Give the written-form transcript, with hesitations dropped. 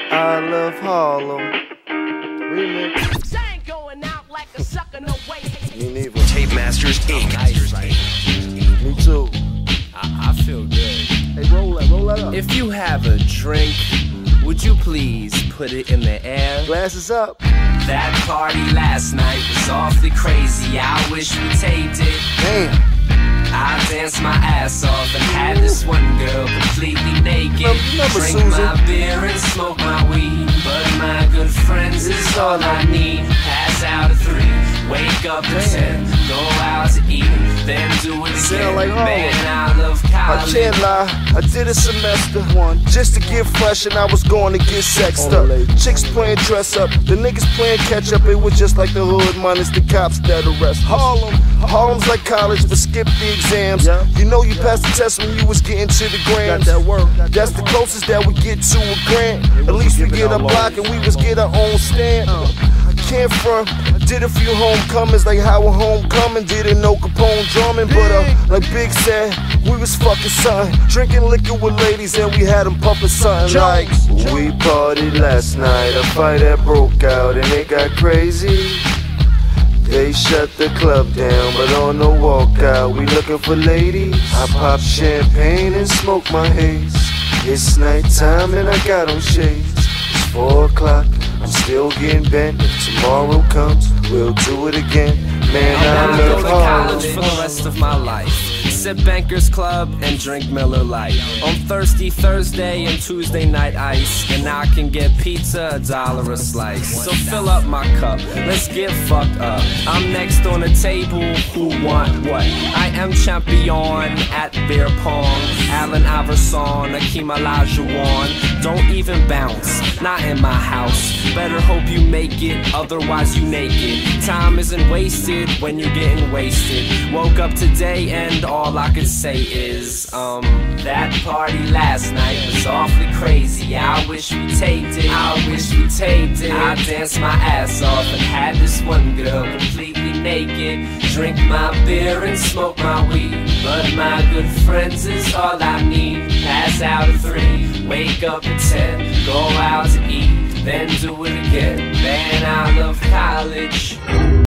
I Love Harlem remix. I ain't going out like a sucker, no way. Me neither. Tape Masters Inc. Me too. I feel good. Hey, roll that up. If you have a drink, would you please put it in the air? Glasses up. That party last night was awfully crazy. I wish we taped it. Damn. I danced my ass off and had this one girl completely naked. Remember Drink Susan? my beer and smoke my weed, but my good friends is all I need. Pass out at 3, wake up at 10, go out to eat, then do it Sound again. like home. Man, I love I college. can't lie, I did a semester just to get fresh, and I was going to get sexed up. Chicks playing dress up, the niggas playing catch up. It was just like the hood minus the cops that arrest. Harlem's like college, but skip the exams. You know you passed the test when you was getting to the grams. That's the closest that we get to a grand. At least we get a block and we was get our own stand. I came from, did a few homecomings like Howard Homecoming. Didn't know Capone drumming, but like Big said, we was fucking something. Drinking liquor with ladies and we had them pumping something like, we partied last night, a fight that broke out and it got crazy. They shut the club down, but on the walkout, we looking for ladies. I pop champagne and smoke my haze. It's nighttime and I got on shades. It's 4 o'clock, I'm still getting bent. If tomorrow comes, we'll do it again. Man, I I'll go love to college Harlem. for the rest of my life. Sip Bankers Club and drink Miller Lite. On Thirsty Thursday and Tuesday night ice. And I can get pizza $1 a slice. So fill up my cup, let's get fucked up. I'm next on the table, who want what? I am champion at beer pong. Allen Iverson, Akeem Olajuwon. Don't even bounce, not in my house. Better hope you make it, otherwise you naked. Time isn't wasted when you're getting wasted. Woke up today and all I could say is, that party last night was awfully crazy. I wish we taped it. I wish we taped it. I danced my ass off and had this one girl completely naked. Drink my beer and smoke my weed, but my good friends is all I need. Pass out at 3, wake up at 10, go out to eat, then do it again. Man, I love college.